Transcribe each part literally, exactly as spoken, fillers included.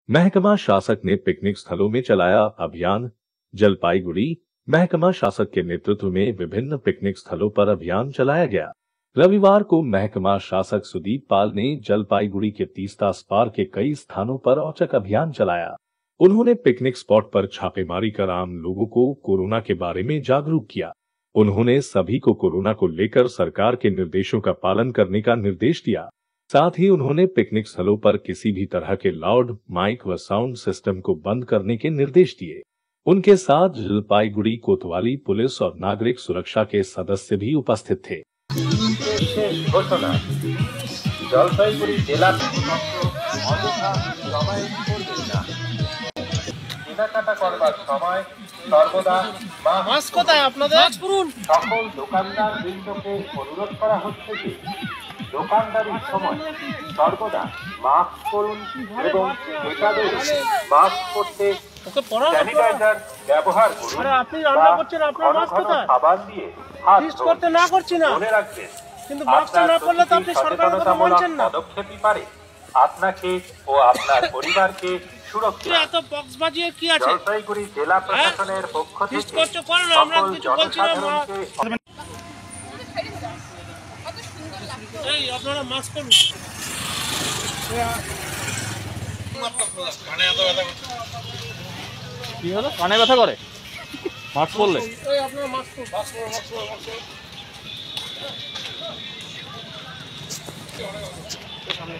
महकमा शासक ने पिकनिक स्थलों में चलाया अभियान। जलपाईगुड़ी महकमा शासक के नेतृत्व में विभिन्न पिकनिक स्थलों पर अभियान चलाया गया। रविवार को महकमा शासक सुदीप पाल ने जलपाईगुड़ी के तीस्ता स्पार के कई स्थानों पर औचक अभियान चलाया। उन्होंने पिकनिक स्पॉट पर छापेमारी कर आम लोगों को कोरोना के बारे में जागरूक किया। उन्होंने सभी को कोरोना को लेकर सरकार के निर्देशों का पालन करने का निर्देश दिया। साथ ही उन्होंने पिकनिक स्थलों पर किसी भी तरह के लाउड माइक व साउंड सिस्टम को बंद करने के निर्देश दिए। उनके साथ जलपाईगुड़ी कोतवाली पुलिस और नागरिक सुरक्षा के सदस्य भी उपस्थित थे। घोषणा जलपाईगुड़ी जिला কেনাকাটা করবার সময় সর্বদা মাস্ক কোথায় আপনাদের সকল দোকানদার বৃন্দকে অনুরোধ করা হচ্ছে যে দোকানদারির সময় সর্বদা মাস্ক পরুন এবং ক্রেতাদের মাস্ক পরতে স্যানিটাইজার ব্যবহার করুন। আপনি রান্না করছেন আপনার মাস্ক কোথায় সাবান দিয়ে হাত ধুতে না করছি না মনে রাখবেন কিন্তু মাস্ক না পরলে তো আপনি সরকারের কথা মানছেন না। পদক্ষেপই পারে আপনাকে ও আপনার পরিবারকে সুরক্ষা এত বক্স বাজিয়ে কি আছে জলপাইগুড়ি জেলা প্রশাসনের পক্ষ থেকে করতে পারেন আমরা কিছু বলছি না। এই আপনারা মাস্ক পরুন। কানে এত ব্যথা করছে কি হলো কানে ব্যথা করে মাস্ক পরলে এই আপনারা মাস্ক পরুন মাস্ক পরুন মাস্ক পরুন মাস্ক পরুন সামনে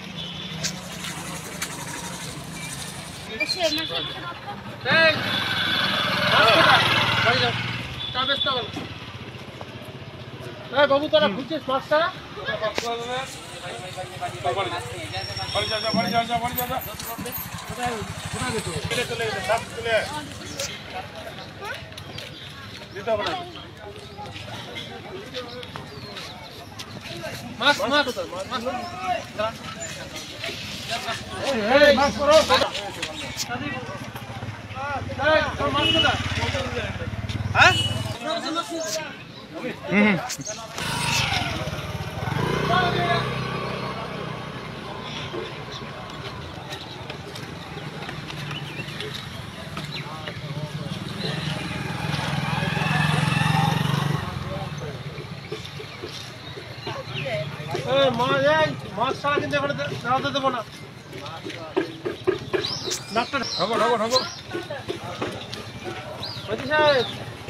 বাবু তোরা খুঁজছিস মাস্কটা মাস্ক মাস্ক মাস্ক করো মাছ ছাড়া কিন্তু এখানে দাঁড়াতে দেবো না। ডাক্তার ঢগো ঢগো ঢগো সাহেব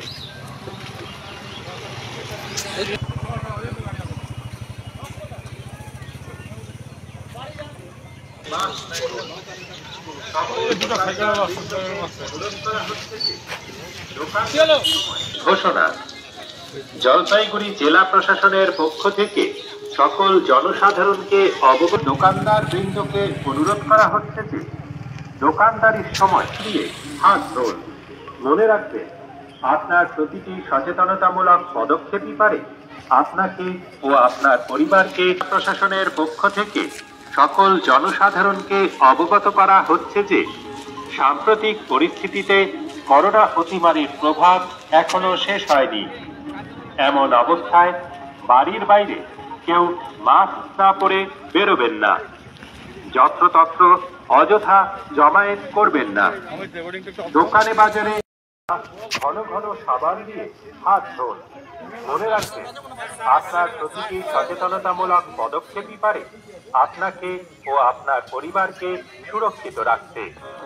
ঘোষণা জলপাইগুড়ি জেলা প্রশাসনের পক্ষ থেকে সকল জনসাধারণকে অবগত দোকানদার বৃন্দকে অনুরোধ করা হচ্ছে যে দোকানদারির সময় দিয়ে হাত ধুন। মনে রাখবেন আপনার প্রতিটি সচেতনতামূলক পদক্ষেপই পারে আপনাকে ও আপনার পরিবারকে। প্রশাসনের পক্ষ থেকে সকল জনসাধারণকে অবগত করা হচ্ছে যে সাম্প্রতিক পরিস্থিতিতে করোনা অতিমারীর প্রভাব এখনো শেষ হয়নি। এমন অবস্থায় বাড়ির বাইরে কেউ মাস্ক না পরে বেরোবেন না। যত্রতত্র অযথা জমায়েত করবেন না। দোকানে বাজারে ঘন ঘন সাবান দিয়ে হাত ধুন। মনে রাখবেন আপনার প্রতিটি সচেতনতামূলক পদক্ষেপই পারে আপনাকে ও আপনার পরিবারকে সুরক্ষিত রাখতে।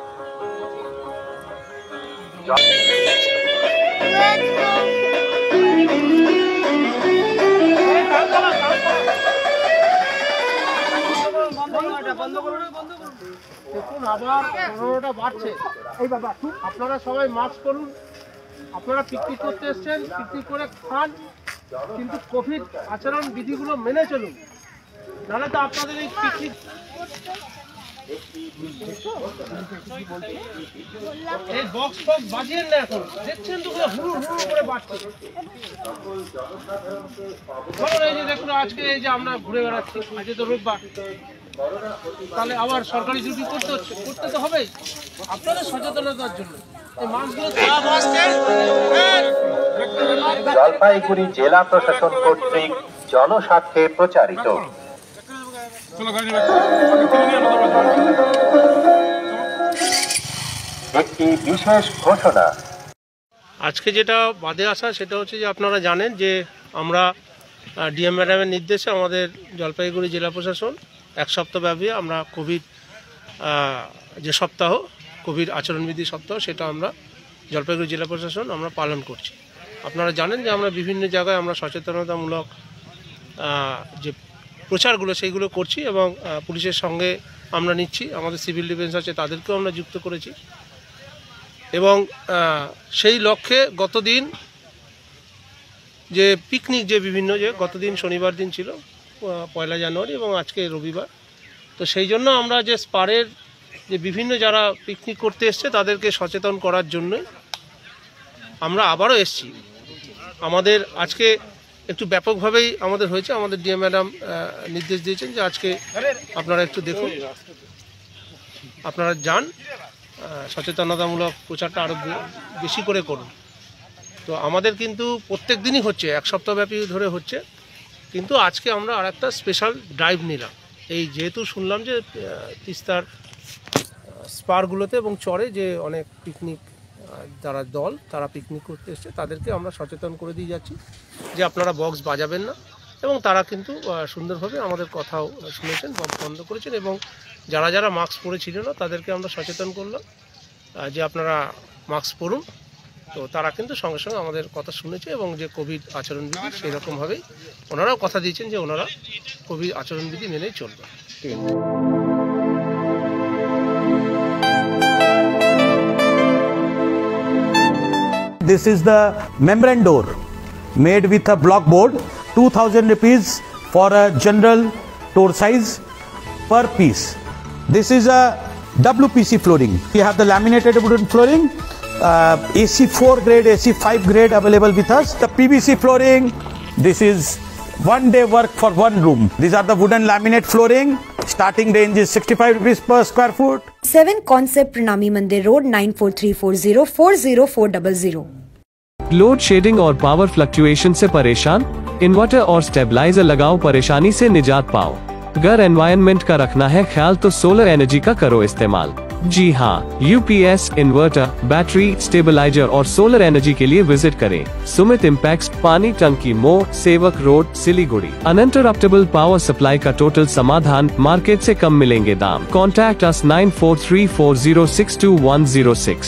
দেখুন আবার করোনাটা বাড়ছে। এই বাবা আপনারা সবাই মাস্ক পরুন। আপনারা পিকনিক করতে এসছেন, পিকনিক করে খান, কিন্তু কোভিড আচরণ বিধিগুলো মেনে চলুন, নাহলে তো আপনাদের এই পিকনিক এই বক্স বক্স বাজিয়ে না। এখন দেখছেন তো হুড়ু হুড়ু করে বাড়ছে। এই যে দেখুন আজকে এই যে আমরা ঘুরে বেড়াচ্ছি, আজকে তো রোববার, তাহলে আবার সরকারি ডিউটি করতে হচ্ছে, করতে তো হবেই আপনাদের সচেতনতার জন্য। জলপাইগুড়ি জেলা প্রশাসন কর্তৃক জনস্বার্থে প্রচারিত। একটি বিশেষ ঘোষণা। আজকে যেটা বাদে আসা সেটা হচ্ছে যে আপনারা জানেন যে আমরা ডিএম ম্যাডামের নির্দেশে আমাদের জলপাইগুড়ি জেলা প্রশাসন এক সপ্তাহব্যাপী আমরা কোভিড যে সপ্তাহ কোভিড আচরণবিধি সপ্তাহ সেটা আমরা জলপাইগুড়ি জেলা প্রশাসন আমরা পালন করছি। আপনারা জানেন যে আমরা বিভিন্ন জায়গায় আমরা সচেতনতামূলক যে প্রচারগুলো সেইগুলো করছি এবং পুলিশের সঙ্গে আমরা নিচ্ছি, আমাদের সিভিল ডিফেন্স আছে তাদেরকেও আমরা যুক্ত করেছি এবং সেই লক্ষ্যে গতদিন যে পিকনিক যে বিভিন্ন যে গতদিন শনিবার দিন ছিল পয়লা জানুয়ারি এবং আজকে রবিবার, তো সেই জন্য আমরা যে স্পারের যে বিভিন্ন যারা পিকনিক করতে এসছে তাদেরকে সচেতন করার জন্য আমরা আবারও এসছি। আমাদের আজকে একটু ব্যাপকভাবেই আমাদের হয়েছে, আমাদের ডিএম ম্যাডাম নির্দেশ দিয়েছেন যে আজকে আপনারা একটু দেখুন, আপনারা যান, সচেতনতামূলক প্রচারটা আরও বেশি করে করুন। তো আমাদের কিন্তু প্রত্যেক দিনই হচ্ছে, এক সপ্তাহব্যাপী ধরে হচ্ছে, কিন্তু আজকে আমরা আর একটা স্পেশাল ড্রাইভ নিলাম। এই যেহেতু শুনলাম যে তিস্তার স্পারগুলোতে এবং চরে যে অনেক পিকনিক যারা দল তারা পিকনিক করতে এসছে তাদেরকে আমরা সচেতন করে দিয়ে যাচ্ছি যে আপনারা বক্স বাজাবেন না, এবং তারা কিন্তু সুন্দরভাবে আমাদের কথাও শুনেছেন, বক্স বন্ধ করেছেন এবং যারা যারা মাস্ক পরেছিল না তাদেরকে আমরা সচেতন করলাম যে আপনারা মাস্ক পরুন। তো তারা কিন্তু সঙ্গে সঙ্গে আমাদের কথা শুনেছে এবং যে কোভিড আচরণবিধি সেই রকমভাবেই ওনারাও কথা দিয়েছেন যে ওনারা কোভিড আচরণবিধি মেনেই চলবে। ঠিক আছে। This is the membrane door made with a block board, two thousand rupees for a general door size per piece. This is a W P C flooring. We have the laminated wooden flooring, uh, A C four grade, A C five grade available with us. The P V C flooring, this is one day work for one room. These are the wooden laminate flooring. Starting range is sixty-five rupees per square foot. seven Concept Pranami Mandir Road nine four three four zero four zero four zero zero. Load shedding और power fluctuation से परेशान? Inverter और stabiliser लगाओ, परेशानी से निजात पाओ। घर एनवायरनमेंट का रखना है ख्याल तो सोलर एनर्जी का करो इस्तेमाल। जी हाँ, यूपीएस, इन्वर्टर, बैटरी, स्टेबलाइजर और सोलर एनर्जी के लिए विजिट करें सुमित इम्पैक्स, पानी टंकी More, Sevoke road, Siliguri. Uninterruptible power supply का टोटल समाधान, मार्केट से कम मिलेंगे दाम। Contact us nine four three four zero six two one zero six.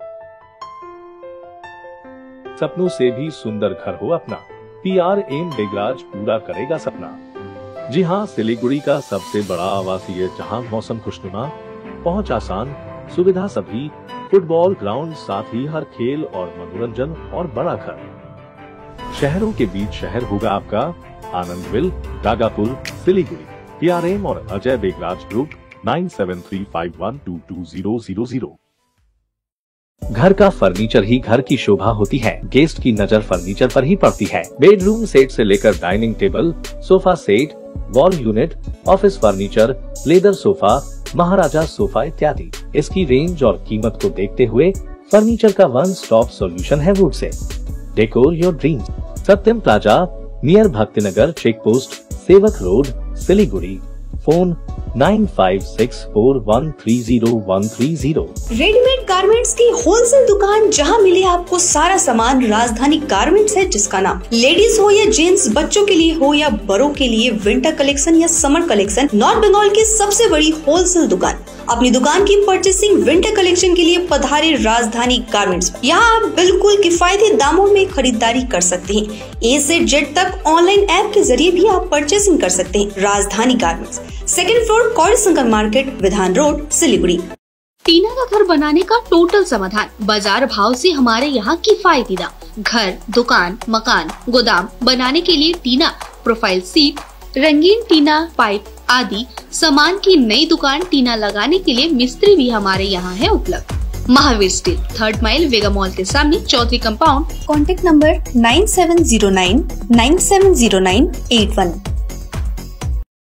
सपनों से भी सुंदर घर हो अपना, पी आर एम बेगराज पूरा करेगा सपना। जी हाँ, सिलीगुड़ी का सबसे बड़ा आवासीय जहां मौसम खुशनुमा, पहुंच आसान, सुविधा सभी, फुटबॉल ग्राउंड, साथ ही हर खेल और मनोरंजन और बड़ा घर। शहरों के बीच शहर होगा आपका Anandvil, Ragapur, Siliguri. P R M और Ajay Begraj group nine seven three five one two two zero zero zero. घर का फर्नीचर ही घर की शोभा होती है, गेस्ट की नजर फर्नीचर पर ही पड़ती है। बेडरूम सेट से लेकर dining table, sofa set, wall unit, office furniture, leather sofa, Maharaja sofa इत्यादि। इसकी रेंज और कीमत को देखते हुए फर्नीचर का वन स्टॉप सॉल्यूशन है वुड से। Decor your dreams. Satyam plaza near Bhaktinagar check post, Sevoke road, Siliguri. Phone nine five six four one three zero one three zero. Readymade garments की होलसेल दुकान जहां मिले आपको सारा सामान, राजधानी गारमेंट्स है जिसका नाम। लेडीज हो या जेंट्स, बच्चों के लिए हो या बड़ों के लिए, विंटर कलेक्शन या समर कलेक्शन, नॉर्थ बंगाल की सबसे बड़ी होलसेल दुकान। अपनी दुकान की परचेसिंग विंटर कलेक्शन के लिए पधारे राजधानी गारमेंट्स। यहाँ आप बिल्कुल किफायती दामों में खरीदारी कर सकते हैं। ए से जेड तक ऑनलाइन ऐप के जरिए भी आप परचेसिंग कर सकते हैं। राजधानी garments, second floor, Kaudi Sangam market, Bidhan road, Siliguri. टीना का घर बनाने का टोटल समाधान, बाजार भाव से हमारे यहाँ किफायती दाम। घर, दुकान, मकान, गोदाम बनाने के लिए टीना, प्रोफाइल सीट, रंगीन टीना, पाइप आदि सामान की नई दुकान टीना लगाने के लिए मिस्त्री भी हमारे यहाँ है उपलब्ध। Mahavir steel, third mile, Vega mall के सामने, Chowdhury compound. Contact number nine seven zero nine nine seven zero nine eight one.